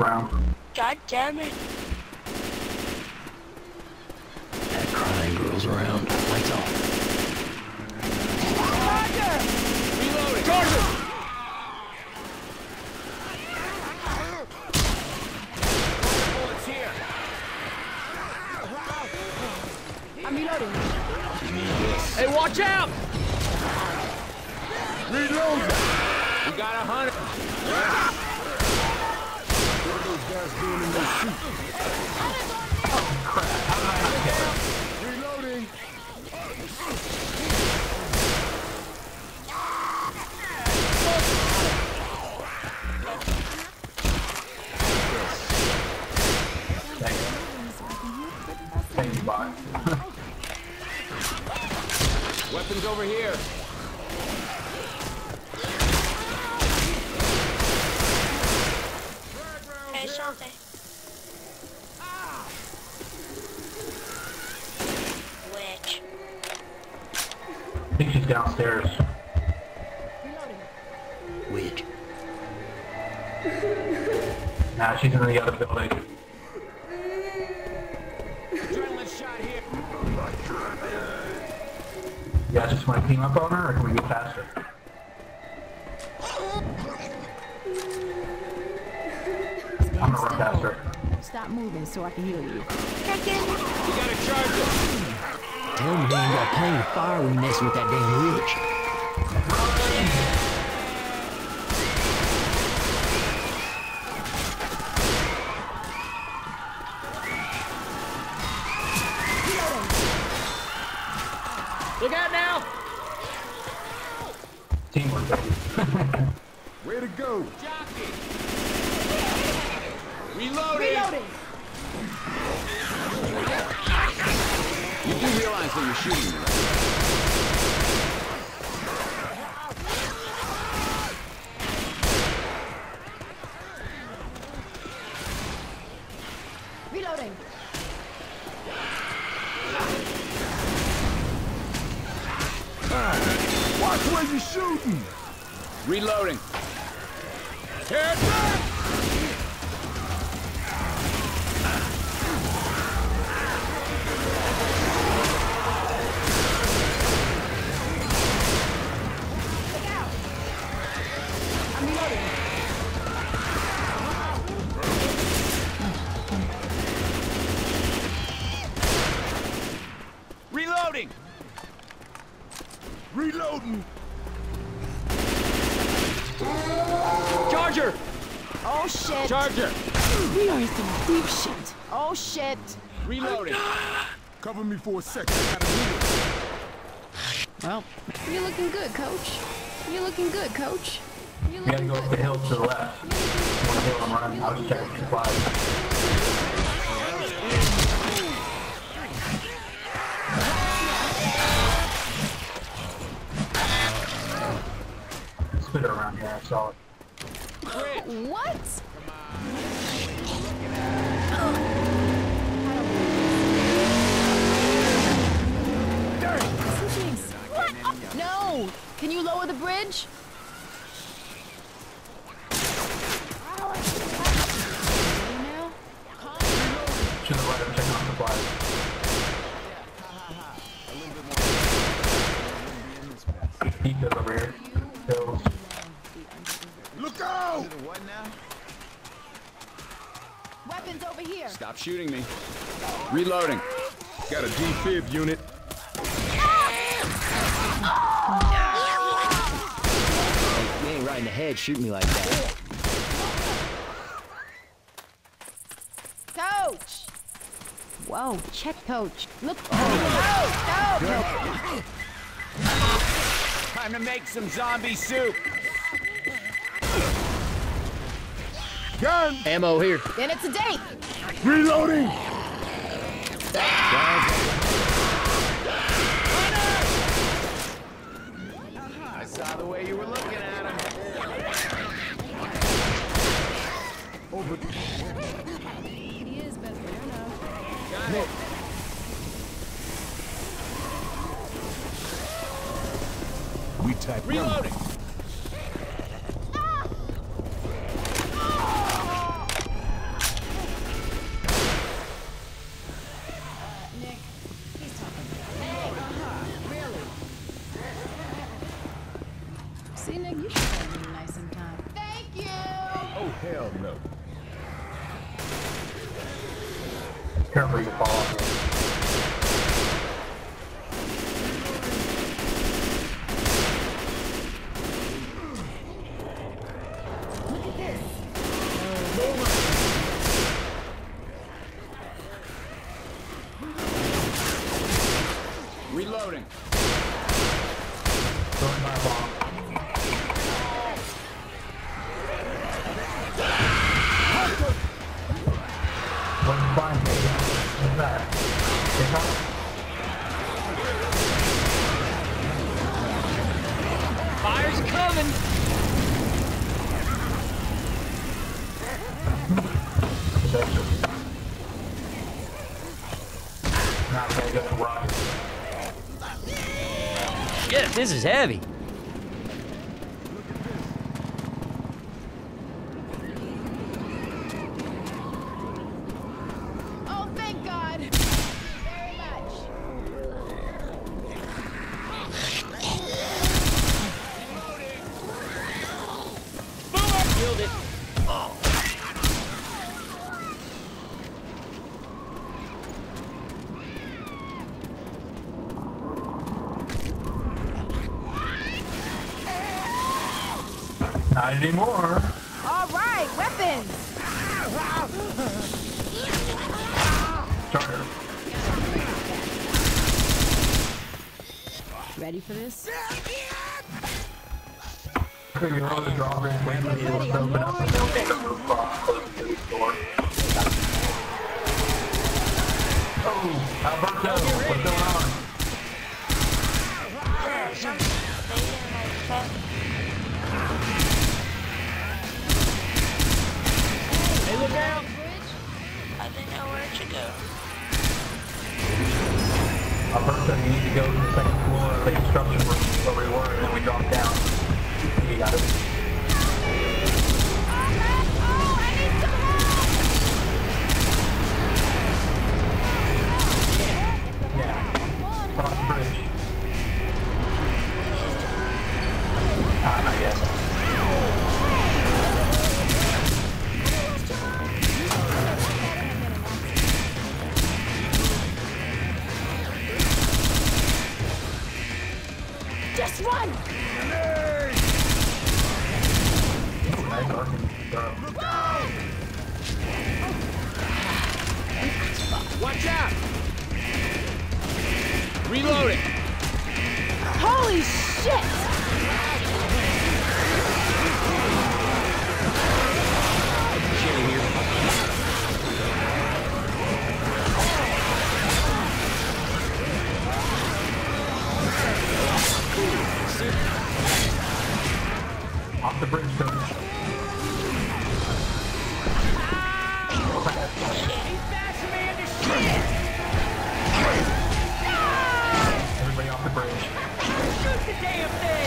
around. God damn it. That crying girl's around. Lights off. Charger! Reloading! Charger! Bullets here. I'm reloading. Hey, watch out! Reload! We got 100. What are those guys doing in those suits? Reloading! Thank you, bot. Weapons over here. Hey, something. Witch. I think she's downstairs. Witch. Nah, she's in the other building. Adrenaline shot here. You guys just want to team up on her, or can we get past her? I'm gonna run past her. Stop moving so I can heal you. We got a charger. Tell me they ain't got plenty of fire when messing with that damn witch. Look out now! Teamwork, baby. Way to go! Jockey! Reloading! Reloading! You do realize that you're shooting me, right? Reloading! Watch where you're shooting! Reloading! Head back! I'm reloading. Reloading! Reloading! Charger! Oh shit! Charger! We are in some deep shit. Oh shit! Reloading! Cover me for a second. I gotta heal. Well, you're looking good, coach. You're looking good, coach. You're We gotta looking go up good. the hill to the left. One hill I'm running. I was checking supplies. Spit it around here, I saw it. What? What? No! Can you lower the bridge? Now? Should have let him check on supplies. He goes over here. Hills. Look out! What now? Weapons over here. Stop shooting me. Reloading. Got a defib unit. You ain't right in the head shooting me like that. Coach! Whoa, check, coach. Look. Oh, coach! Time to make some zombie soup. Gun! Ammo here. Then it's a date. Reloading! I saw the way you were looking at him. Over. He is best friend now. Got it. We type Reloading. See, Nick, you should have been nice sometime. Thank you. Oh, hell no. Careful, you fall off. Look at this. Reloading. Throwing my bomb. What's fine, baby? What's that? Take off? Fire's coming. Not gonna get to run. Shit, this is heavy. Oh, thank God. Thank you very much. Killed it. Not anymore. All right, weapons. Starter. Ready for this? Figure out the drawbridge, wait for the doors to open up, and they'll take a roof off, close the door. Oh, Alberto, what's going on? Hey, look out. I didn't know where to go. Alberto, you need to go to the second floor of the instruction room where we were, and then we drop down. You got it. Oh, I need some help. Yeah. Cross the bridge. Not yet. Just run. Nice arcing. Watch out. Reloading. Holy shit. Off the bridge, coach. Everybody off the bridge. Shoot the damn thing.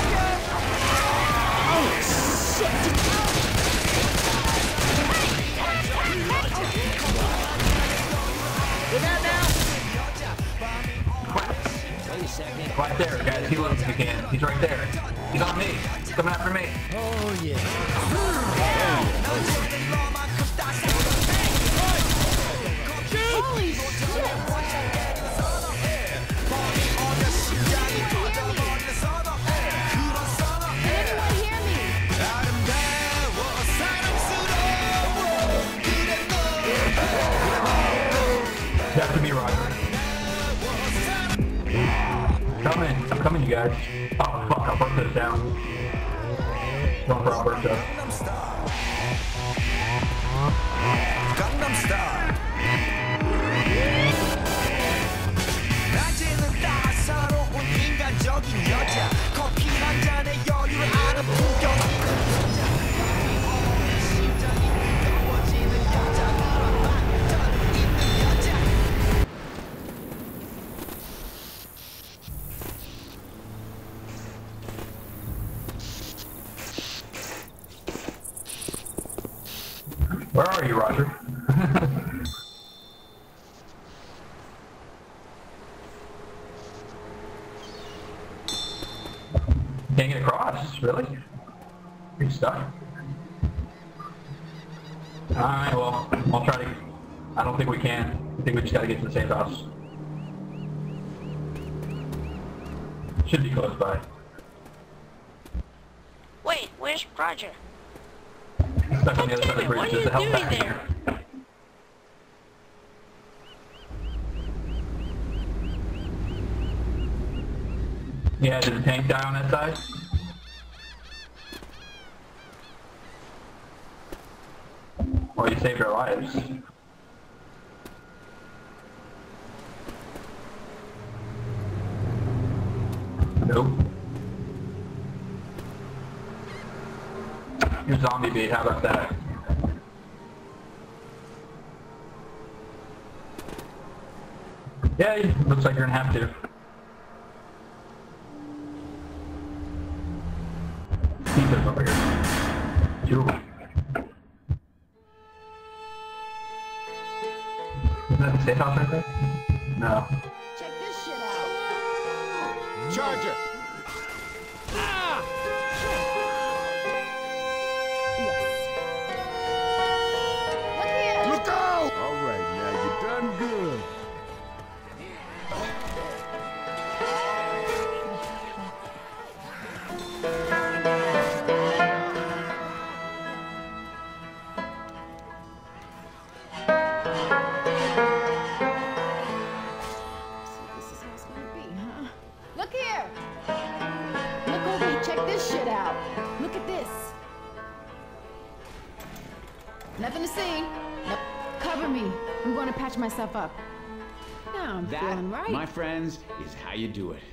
Look out now. Wait a second. Right there, guys. Heal up if you can. He's right there. He's on me. He's coming after me. Oh, yeah. Holy shit. Can anyone hear me? That could be Roger. Coming. I'm coming, you guys. Oh, fuck. Alberto's down. Going for Alberto. Gangnam Style. 낮에는 따사로운 인간적인 여자 커피 한 잔에 여유를 아는 풍경 심장이 뜨거워지는 여자 그런 반전 있는 여자 Where are you, Roger? can't get across, really? You're stuck. Alright, well, I'll try to... I don't think we can. I think we just gotta get to the safe house. Should be close by. Wait, where's Roger? Stuck on the other side of the bridge. What are There's you a health doing pack there? here. Yeah, did the tank die on that side? Well, you saved our lives. Nope. Your zombie bait, how about that? Yeah, looks like you're gonna have to. Keep them over here. Two. Isn't that the safe house right there? No. Check this shit out. Charger! Yes. Look here. Look out! All right, now you're done good. This is how it's gonna be, huh? Look here. Look over here. Check this shit out. Look at this. Nothing to see. Nope. Cover me. I'm going to patch myself up. Now I'm feeling That, right. my friends, is how you do it.